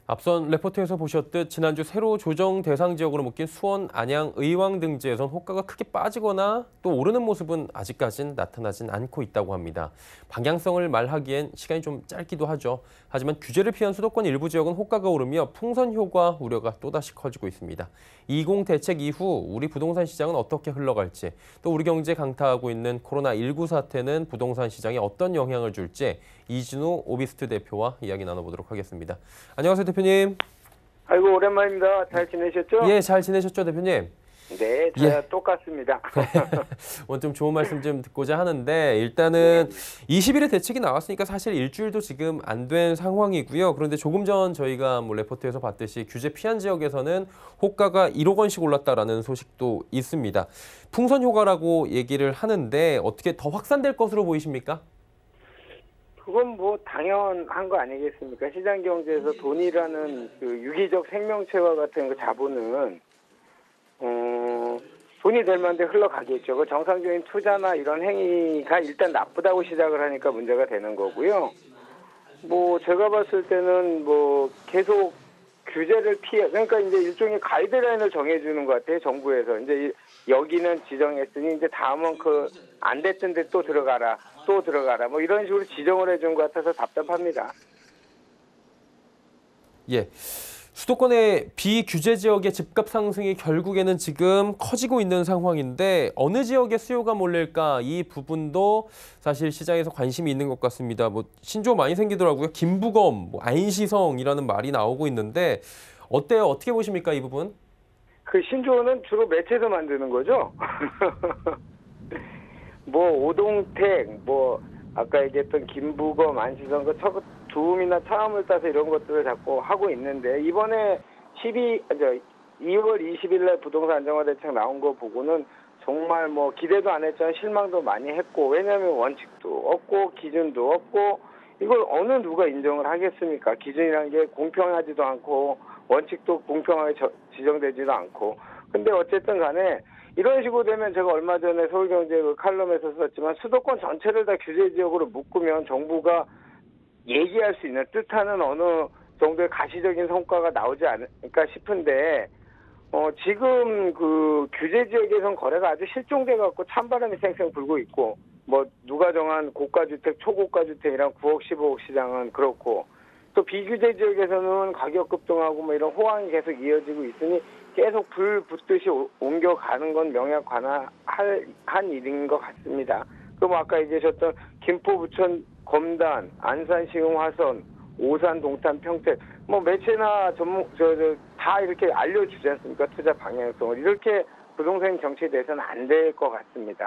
앞선 레포트에서 보셨듯 지난주 새로 조정 대상 지역으로 묶인 수원, 안양, 의왕 등지에선 호가가 크게 빠지거나 또 오르는 모습은 아직까진 나타나진 않고 있다고 합니다. 방향성을 말하기엔 시간이 좀 짧기도 하죠. 하지만 규제를 피한 수도권 일부 지역은 호가가 오르며 풍선 효과 우려가 또다시 커지고 있습니다. 20 대책 이후 우리 부동산 시장은 어떻게 흘러갈지, 또 우리 경제 강타하고 있는 코로나19 사태는 부동산 시장에 어떤 영향을 줄지 이진우 오비스트 대표와 이야기 나눠보도록 하겠습니다. 안녕하세요, 대표님. 아이고, 오랜만입니다. 잘 지내셨죠? 예, 잘 지내셨죠, 대표님? 네, 저야 똑같습니다. 오늘 좀 좋은 말씀 좀 듣고자 하는데 일단은 20일에 대책이 나왔으니까 사실 일주일도 지금 안 된 상황이고요. 그런데 조금 전 저희가 레포트에서 봤듯이 규제 피한 지역에서는 호가가 1억 원씩 올랐다라는 소식도 있습니다. 풍선 효과라고 얘기를 하는데 어떻게 더 확산될 것으로 보이십니까? 그건 뭐 당연한 거 아니겠습니까? 시장 경제에서 돈이라는 그 유기적 생명체와 같은 그 자본은 돈이 될 만데 흘러가겠죠. 그 정상적인 투자나 이런 행위가 일단 나쁘다고 시작을 하니까 문제가 되는 거고요. 뭐 제가 봤을 때는 뭐 계속 규제를 그러니까 이제 일종의 가이드라인을 정해주는 것 같아요. 정부에서 이제 여기는 지정했으니 이제 다음은 그 안 됐던 데 또 들어가라 뭐 이런 식으로 지정을 해준 것 같아서 답답합니다. 예. 수도권의 비규제 지역의 집값 상승이 결국에는 지금 커지고 있는 상황인데 어느 지역에 수요가 몰릴까 이 부분도 사실 시장에서 관심이 있는 것 같습니다. 뭐 신조어 많이 생기더라고요. 김부검, 안시성이라는 말이 나오고 있는데 어때요? 어떻게 보십니까 이 부분? 그 신조어는 주로 매체에서 만드는 거죠. 뭐 오동택, 뭐 아까 얘기했던 김부검, 안시성 그 두음이나 차음을 따서 이런 것들을 자꾸 하고 있는데 이번에 2월 20일 날 부동산 안정화 대책 나온 거 보고는 정말 뭐 기대도 안 했지만 실망도 많이 했고 왜냐하면 원칙도 없고 기준도 없고 이걸 어느 누가 인정을 하겠습니까? 기준이라는 게 공평하지도 않고 원칙도 공평하게 지정되지도 않고 근데 어쨌든 간에 이런 식으로 되면 제가 얼마 전에 서울경제 그 칼럼에서 썼지만 수도권 전체를 다 규제 지역으로 묶으면 정부가 얘기할 수 있는 뜻하는 어느 정도의 가시적인 성과가 나오지 않을까 싶은데 지금 그 규제 지역에선 거래가 아주 실종돼 갖고 찬바람이 쌩쌩 불고 있고 뭐 누가 정한 고가주택, 초고가주택이랑 9억, 15억 시장은 그렇고 또 비규제 지역에서는 가격 급등하고 뭐 이런 호황이 계속 이어지고 있으니 계속 불 붙듯이 옮겨가는 건 명약관화한 일인 것 같습니다. 그럼 아까 얘기하셨던 김포, 부천, 검단, 안산, 시흥, 화성, 오산, 동탄, 평택 뭐 매체나 다 이렇게 알려주지 않습니까? 투자 방향성을 이렇게 부동산 정책에 대해서는 안 될 것 같습니다.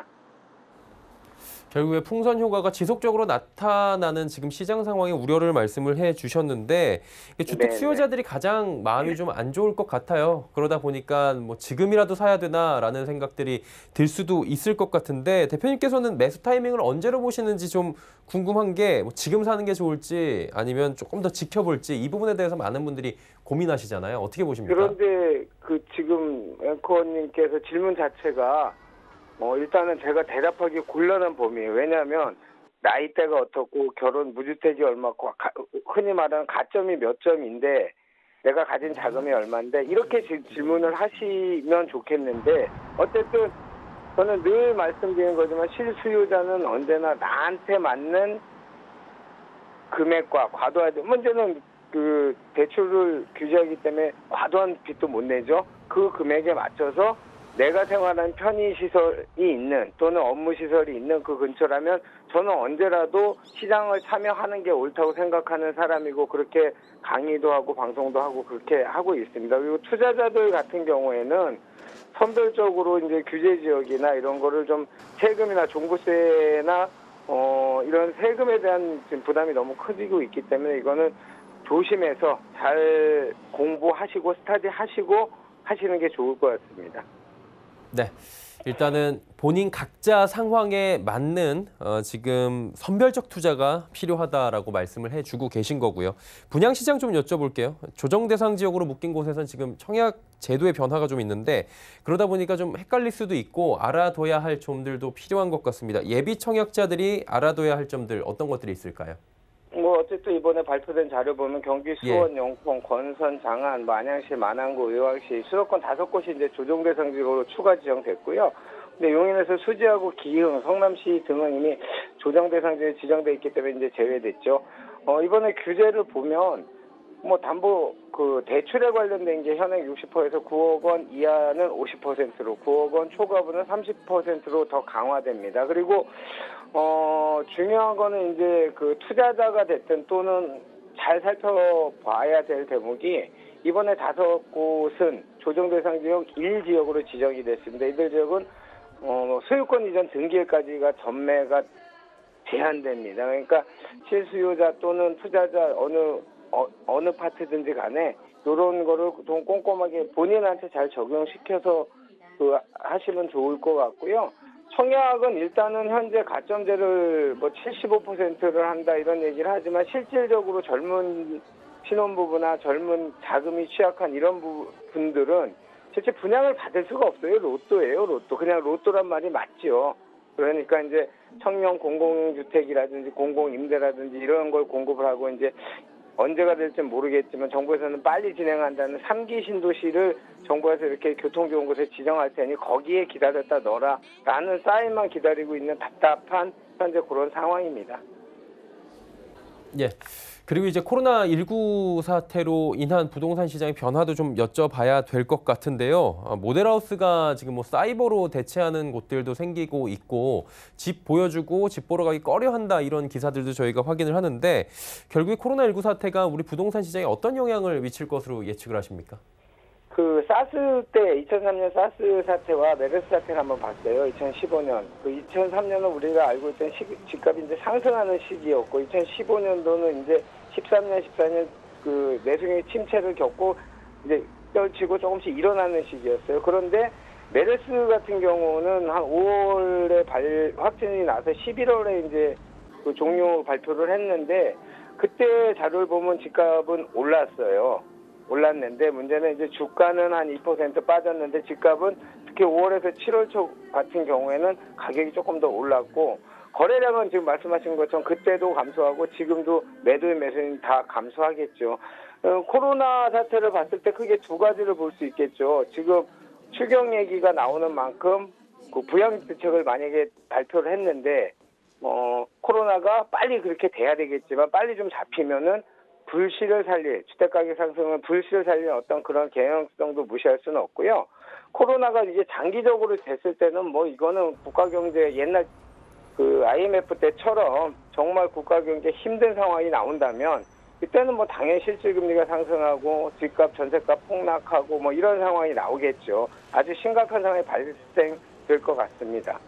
결국에 풍선 효과가 지속적으로 나타나는 지금 시장 상황에 우려를 말씀을 해주셨는데 주택 수요자들이 가장 마음이 좀 안 좋을 것 같아요. 그러다 보니까 뭐 지금이라도 사야 되나라는 생각들이 들 수도 있을 것 같은데 대표님께서는 매수 타이밍을 언제로 보시는지 좀 궁금한 게 뭐 지금 사는 게 좋을지 아니면 조금 더 지켜볼지 이 부분에 대해서 많은 분들이 고민하시잖아요. 어떻게 보십니까? 그런데 그 지금 앵커님께서 질문 자체가 일단은 제가 대답하기 곤란한 범위예요. 왜냐하면 나이대가 어떻고 결혼 무주택이 얼마고 흔히 말하는 가점이 몇 점인데 내가 가진 자금이 얼마인데 이렇게 질문을 하시면 좋겠는데 어쨌든 저는 늘 말씀드리는 거지만 실수요자는 언제나 나한테 맞는 금액과 과도하지 문제는 그 대출을 규제하기 때문에 과도한 빚도 못 내죠. 그 금액에 맞춰서 내가 생활하는 편의시설이 있는 또는 업무시설이 있는 그 근처라면 저는 언제라도 시장을 참여하는 게 옳다고 생각하는 사람이고 그렇게 강의도 하고 방송도 하고 그렇게 하고 있습니다. 그리고 투자자들 같은 경우에는 선별적으로 이제 규제 지역이나 이런 거를 좀 세금이나 종부세나 이런 세금에 대한 지금 부담이 너무 커지고 있기 때문에 이거는 조심해서 잘 공부하시고 스터디하시고 하시는 게 좋을 것 같습니다. 네, 일단은 본인 각자 상황에 맞는 지금 선별적 투자가 필요하다라고 말씀을 해주고 계신 거고요. 분양시장 좀 여쭤볼게요. 조정 대상 지역으로 묶인 곳에서는 지금 청약 제도의 변화가 좀 있는데 그러다 보니까 좀 헷갈릴 수도 있고 알아둬야 할 점들도 필요한 것 같습니다. 예비 청약자들이 알아둬야 할 점들 어떤 것들이 있을까요? 뭐 어쨌든 이번에 발표된 자료 보면 경기 수원, 영평, 권선, 장안, 뭐 안양시, 마남구, 의왕시 수도권 5곳이 이제 조정 대상 지역으로 추가 지정됐고요. 근데 용인에서 수지하고 기흥, 성남시 등은 이미 조정 대상 지역에 지정돼 있기 때문에 이제 제외됐죠. 이번에 규제를 보면 뭐 담보 그 대출에 관련된 게 현행 60%에서 9억 원 이하는 50%로 9억 원 초과분은 30%로 더 강화됩니다. 그리고 중요한 거는 이제 그 투자자가 됐든 또는 잘 살펴봐야 될 대목이 이번에 5곳은 조정 대상 지역 1지역으로 지정이 됐습니다. 이들 지역은 소유권 이전 등기일까지가 전매가 제한됩니다. 그러니까 실수요자 또는 투자자 어느 파트든지 간에 이런 거를 좀 꼼꼼하게 본인한테 잘 적용시켜서 하시면 좋을 것 같고요. 청약은 일단은 현재 가점제를 뭐 75%를 한다 이런 얘기를 하지만 실질적으로 젊은 신혼부부나 젊은 자금이 취약한 이런 분들은 실제 분양을 받을 수가 없어요. 로또예요, 로또. 그냥 로또란 말이 맞죠. 그러니까 이제 청년 공공주택이라든지 공공임대라든지 이런 걸 공급을 하고 이제 언제가 될지는 모르겠지만 정부에서는 빨리 진행한다는 3기 신도시를 정부에서 이렇게 교통 좋은 곳에 지정할 테니 거기에 기다렸다 넣어라 라는 사인만 기다리고 있는 답답한 현재 그런 상황입니다. 예. 그리고 이제 코로나19 사태로 인한 부동산 시장의 변화도 좀 여쭤봐야 될 것 같은데요. 모델하우스가 지금 뭐 사이버로 대체하는 곳들도 생기고 있고 집 보여주고 집 보러 가기 꺼려한다 이런 기사들도 저희가 확인을 하는데 결국에 코로나19 사태가 우리 부동산 시장에 어떤 영향을 미칠 것으로 예측을 하십니까? 그 사스 때 2003년 사스 사태와 메르스 사태를 한번 봤어요. 2015년. 그 2003년은 우리가 알고 있던 집값이 이제 상승하는 시기였고 2015년도는 이제 13년, 14년 그 내수경의 침체를 겪고 이제 떨치고 조금씩 일어나는 시기였어요. 그런데 메르스 같은 경우는 한 5월에 확진이 나서 11월에 이제 그 종료 발표를 했는데 그때 자료를 보면 집값은 올랐는데 문제는 이제 주가는 한 2% 빠졌는데 집값은 특히 5월에서 7월 초 같은 경우에는 가격이 조금 더 올랐고 거래량은 지금 말씀하신 것처럼 그때도 감소하고 지금도 매도인 매수인 다 감소하겠죠. 코로나 사태를 봤을 때 크게 두 가지를 볼 수 있겠죠. 지금 추경 얘기가 나오는 만큼 그 부양 대책을 만약에 발표를 했는데 코로나가 빨리 그렇게 돼야 되겠지만 빨리 좀 잡히면은 불씨를 살릴, 주택가격 상승은 불씨를 살리는 어떤 그런 개연성도 무시할 수는 없고요. 코로나가 이제 장기적으로 됐을 때는 뭐 이거는 국가경제 옛날 그 IMF 때처럼 정말 국가경제 힘든 상황이 나온다면 그때는 뭐 당연히 실질금리가 상승하고 집값, 전세값 폭락하고 뭐 이런 상황이 나오겠죠. 아주 심각한 상황이 발생될 것 같습니다.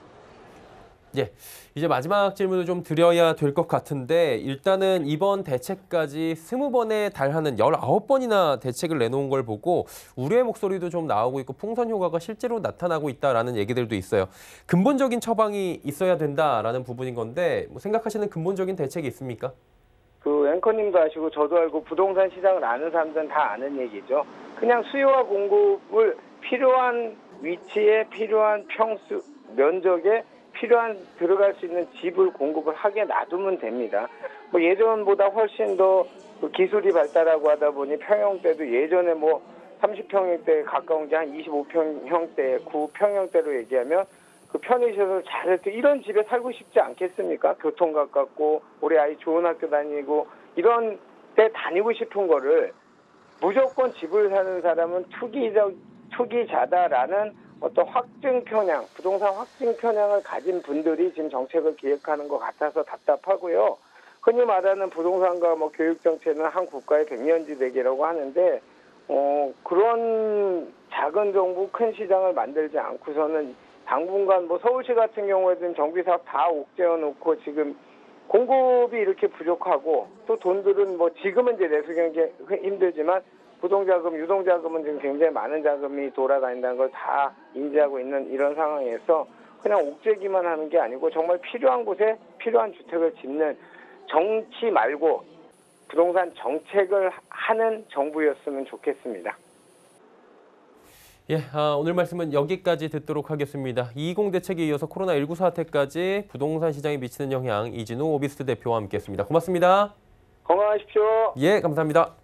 예, 이제 마지막 질문을 좀 드려야 될 것 같은데 일단은 이번 대책까지 20번에 달하는 19번이나 대책을 내놓은 걸 보고 우려의 목소리도 좀 나오고 있고 풍선 효과가 실제로 나타나고 있다라는 얘기들도 있어요. 근본적인 처방이 있어야 된다라는 부분인 건데 뭐 생각하시는 근본적인 대책이 있습니까? 그 앵커님도 아시고 저도 알고 부동산 시장을 아는 사람들은 다 아는 얘기죠. 그냥 수요와 공급을 필요한 위치에 필요한 평수, 면적에 필요한 들어갈 수 있는 집을 공급을 하게 놔두면 됩니다. 뭐 예전보다 훨씬 더 기술이 발달하고 하다 보니 평형대도 예전에 뭐 30평형대에 가까운 게 한 25평형대, 9평형대로 얘기하면 그 편의시설 잘해서 이런 집에 살고 싶지 않겠습니까? 교통 가깝고 우리 아이 좋은 학교 다니고 이런 데 다니고 싶은 거를 무조건 집을 사는 사람은 투기자다라는 어떤 확증 편향, 부동산 확증 편향을 가진 분들이 지금 정책을 기획하는 것 같아서 답답하고요. 흔히 말하는 부동산과 뭐 교육 정책은 한 국가의 백년지대계라고 하는데 그런 작은 정부 큰 시장을 만들지 않고서는 당분간 뭐 서울시 같은 경우에는 정비사업 다 옥죄어 놓고 지금 공급이 이렇게 부족하고 또 돈들은 뭐 지금은 이제 내수 경기 힘들지만 부동자금, 유동자금은 지금 굉장히 많은 자금이 돌아다닌다는 걸 다 인지하고 있는 이런 상황에서 그냥 옥죄기만 하는 게 아니고 정말 필요한 곳에 필요한 주택을 짓는 정치 말고 부동산 정책을 하는 정부였으면 좋겠습니다. 예, 오늘 말씀은 여기까지 듣도록 하겠습니다. 220 대책에 이어서 코로나19 사태까지 부동산 시장에 미치는 영향 이진우 오비스트 대표와 함께했습니다. 고맙습니다. 건강하십시오. 예, 감사합니다.